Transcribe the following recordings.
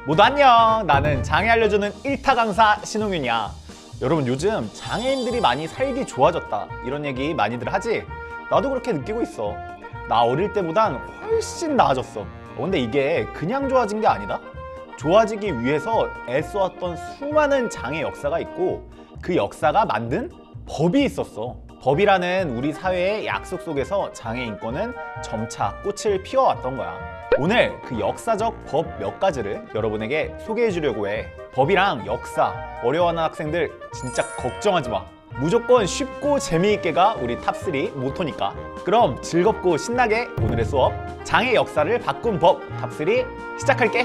모두 안녕! 나는 장애 알려주는 1타 강사 신홍윤이야. 여러분, 요즘 장애인들이 많이 살기 좋아졌다 이런 얘기 많이들 하지? 나도 그렇게 느끼고 있어. 나 어릴 때보단 훨씬 나아졌어. 근데 이게 그냥 좋아진 게 아니다? 좋아지기 위해서 애써왔던 수많은 장애 역사가 있고 그 역사가 만든 법이 있었어. 법이라는 우리 사회의 약속 속에서 장애 인권은 점차 꽃을 피워왔던 거야. 오늘 그 역사적 법 몇 가지를 여러분에게 소개해 주려고 해. 법이랑 역사 어려워하는 학생들 진짜 걱정하지 마. 무조건 쉽고 재미있게가 우리 탑3 모토니까. 그럼 즐겁고 신나게 오늘의 수업 장애 역사를 바꾼 법 탑3 시작할게.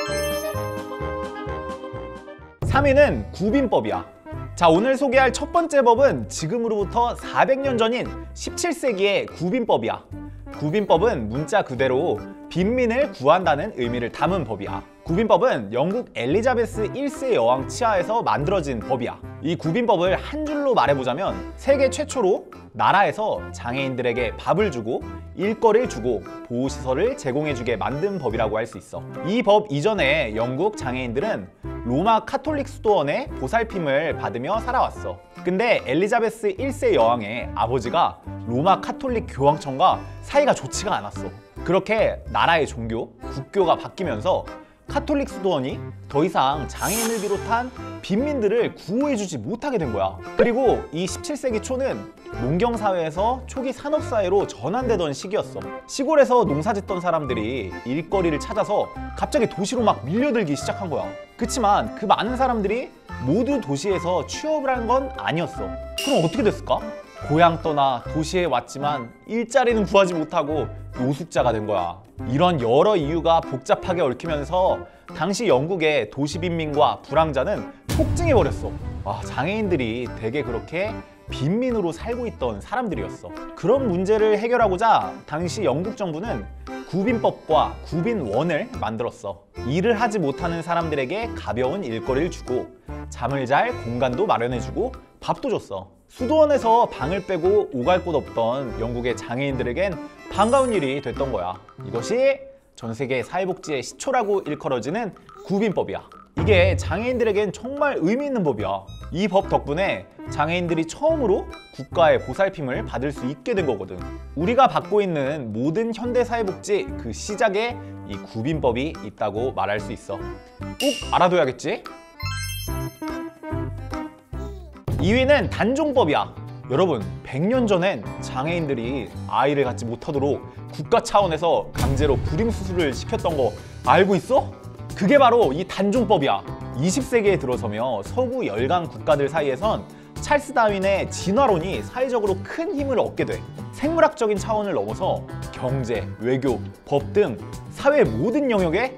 3위는 구빈법이야. 자, 오늘 소개할 첫 번째 법은 지금으로부터 400년 전인 17세기의 구빈법이야. 구빈법은 문자 그대로 빈민을 구한다는 의미를 담은 법이야. 구빈법은 영국 엘리자베스 1세 여왕 치하에서 만들어진 법이야. 이 구빈법을 한 줄로 말해보자면 세계 최초로 나라에서 장애인들에게 밥을 주고 일거리를 주고 보호시설을 제공해주게 만든 법이라고 할 수 있어. 이 법 이전에 영국 장애인들은 로마 카톨릭 수도원의 보살핌을 받으며 살아왔어. 근데 엘리자베스 1세 여왕의 아버지가 로마 카톨릭 교황청과 사이가 좋지가 않았어. 그렇게 나라의 종교, 국교가 바뀌면서 카톨릭 수도원이 더 이상 장애인을 비롯한 빈민들을 구호해주지 못하게 된 거야. 그리고 이 17세기 초는 농경사회에서 초기 산업사회로 전환되던 시기였어. 시골에서 농사짓던 사람들이 일거리를 찾아서 갑자기 도시로 막 밀려들기 시작한 거야. 그치만 그 많은 사람들이 모두 도시에서 취업을 한 건 아니었어. 그럼 어떻게 됐을까? 고향 떠나 도시에 왔지만 일자리는 구하지 못하고 노숙자가 된 거야. 이런 여러 이유가 복잡하게 얽히면서 당시 영국의 도시 빈민과 불황자는 폭증해버렸어. 장애인들이 대개 그렇게 빈민으로 살고 있던 사람들이었어. 그런 문제를 해결하고자 당시 영국 정부는 구빈법과 구빈원을 만들었어. 일을 하지 못하는 사람들에게 가벼운 일거리를 주고 잠을 잘 공간도 마련해주고 밥도 줬어. 수도원에서 방을 빼고 오갈 곳 없던 영국의 장애인들에겐 반가운 일이 됐던 거야. 이것이 전 세계 사회복지의 시초라고 일컬어지는 구빈법이야. 이게 장애인들에겐 정말 의미 있는 법이야. 이 법 덕분에 장애인들이 처음으로 국가의 보살핌을 받을 수 있게 된 거거든. 우리가 받고 있는 모든 현대사회복지 그 시작에 이 구빈법이 있다고 말할 수 있어. 꼭 알아둬야겠지? 2위는 단종법이야. 여러분, 100년 전엔 장애인들이 아이를 갖지 못하도록 국가 차원에서 강제로 불임수술을 시켰던 거 알고 있어? 그게 바로 이 단종법이야. 20세기에 들어서며 서구 열강 국가들 사이에선 찰스 다윈의 진화론이 사회적으로 큰 힘을 얻게 돼. 생물학적인 차원을 넘어서 경제, 외교, 법 등 사회 모든 영역에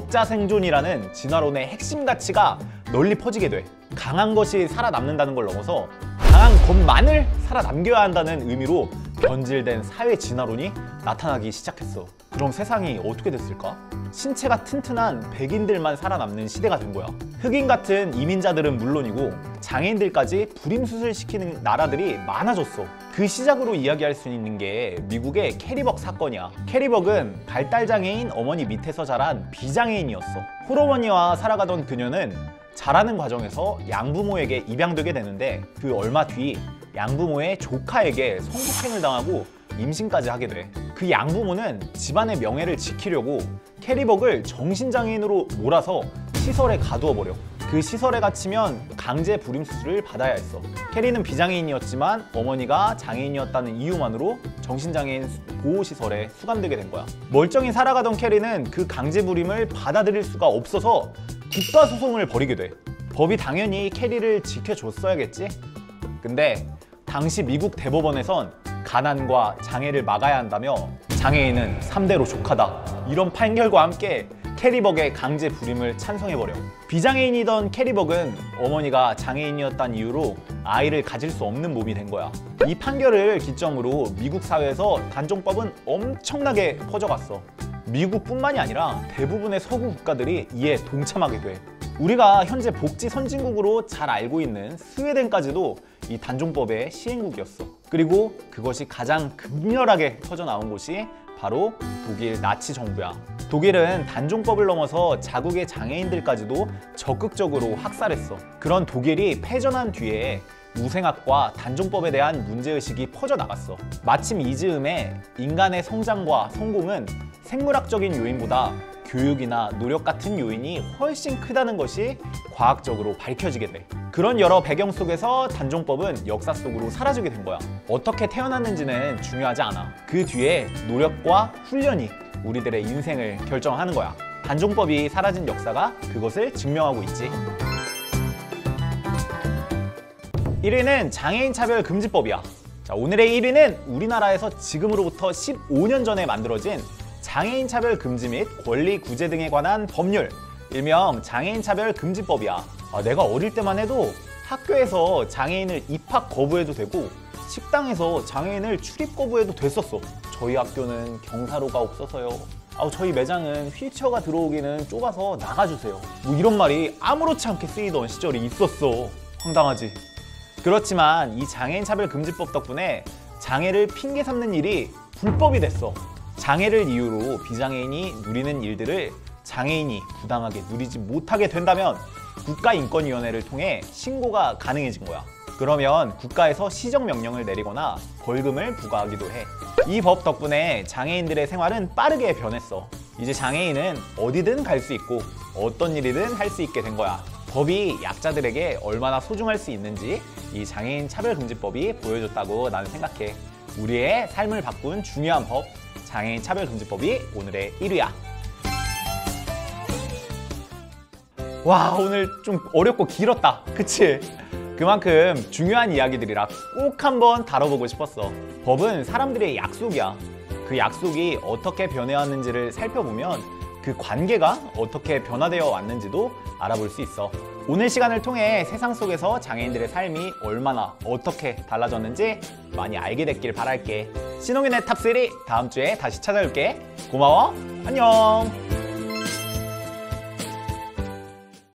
적자생존이라는 진화론의 핵심 가치가 널리 퍼지게 돼. 강한 것이 살아남는다는 걸 넘어서 강한 것만을 살아남겨야 한다는 의미로 변질된 사회 진화론이 나타나기 시작했어. 그럼 세상이 어떻게 됐을까? 신체가 튼튼한 백인들만 살아남는 시대가 된 거야. 흑인 같은 이민자들은 물론이고 장애인들까지 불임수술 시키는 나라들이 많아졌어. 그 시작으로 이야기할 수 있는 게 미국의 캐리벅 사건이야. 캐리벅은 발달장애인 어머니 밑에서 자란 비장애인이었어. 홀어머니와 살아가던 그녀는 자라는 과정에서 양부모에게 입양되게 되는데 그 얼마 뒤 양부모의 조카에게 성폭행을 당하고 임신까지 하게 돼. 그 양부모는 집안의 명예를 지키려고 캐리벅을 정신장애인으로 몰아서 시설에 가두어 버려. 그 시설에 갇히면 강제 불임수술을 받아야 했어. 캐리는 비장애인이었지만 어머니가 장애인이었다는 이유만으로 정신장애인 보호시설에 수감되게 된 거야. 멀쩡히 살아가던 캐리는 그 강제 불임을 받아들일 수가 없어서 국가소송을 벌이게 돼. 법이 당연히 캐리를 지켜줬어야겠지? 근데 당시 미국 대법원에선 가난과 장애를 막아야 한다며 장애인은 3대로 족하다 이런 판결과 함께 캐리벅의 강제 불임을 찬성해버려. 비장애인이던 캐리벅은 어머니가 장애인이었다는 이유로 아이를 가질 수 없는 몸이 된 거야. 이 판결을 기점으로 미국 사회에서 단종법은 엄청나게 퍼져갔어. 미국뿐만이 아니라 대부분의 서구 국가들이 이에 동참하게 돼. 우리가 현재 복지 선진국으로 잘 알고 있는 스웨덴까지도 이 단종법의 시행국이었어. 그리고 그것이 가장 극렬하게 퍼져나온 곳이 바로 독일 나치 정부야. 독일은 단종법을 넘어서 자국의 장애인들까지도 적극적으로 학살했어. 그런 독일이 패전한 뒤에 무생학과 단종법에 대한 문제의식이 퍼져나갔어. 마침 이 즈음에 인간의 성장과 성공은 생물학적인 요인보다 교육이나 노력 같은 요인이 훨씬 크다는 것이 과학적으로 밝혀지게 돼. 그런 여러 배경 속에서 단종법은 역사 속으로 사라지게 된 거야. 어떻게 태어났는지는 중요하지 않아. 그 뒤에 노력과 훈련이 우리들의 인생을 결정하는 거야. 단종법이 사라진 역사가 그것을 증명하고 있지. 1위는 장애인 차별 금지법이야. 자, 오늘의 1위는 우리나라에서 지금으로부터 15년 전에 만들어진 장애인 차별 금지 및 권리 구제 등에 관한 법률, 일명 장애인 차별 금지법이야. 내가 어릴 때만 해도 학교에서 장애인을 입학 거부해도 되고 식당에서 장애인을 출입 거부해도 됐었어. 저희 학교는 경사로가 없어서요. 저희 매장은 휠체어가 들어오기는 좁아서 나가주세요. 뭐 이런 말이 아무렇지 않게 쓰이던 시절이 있었어. 황당하지? 그렇지만 이 장애인 차별 금지법 덕분에 장애를 핑계 삼는 일이 불법이 됐어. 장애를 이유로 비장애인이 누리는 일들을 장애인이 부당하게 누리지 못하게 된다면 국가인권위원회를 통해 신고가 가능해진 거야. 그러면 국가에서 시정명령을 내리거나 벌금을 부과하기도 해. 이 법 덕분에 장애인들의 생활은 빠르게 변했어. 이제 장애인은 어디든 갈 수 있고 어떤 일이든 할 수 있게 된 거야. 법이 약자들에게 얼마나 소중할 수 있는지 이 장애인 차별금지법이 보여줬다고 나는 생각해. 우리의 삶을 바꾼 중요한 법, 장애인 차별금지법이 오늘의 1위야. 와, 오늘 좀 어렵고 길었다. 그치? 그만큼 중요한 이야기들이라 꼭 한번 다뤄보고 싶었어. 법은 사람들의 약속이야. 그 약속이 어떻게 변해왔는지를 살펴보면 그 관계가 어떻게 변화되어 왔는지도 알아볼 수 있어. 오늘 시간을 통해 세상 속에서 장애인들의 삶이 얼마나 어떻게 달라졌는지 많이 알게 됐길 바랄게. 신홍윤의 탑3 다음 주에 다시 찾아올게. 고마워. 안녕.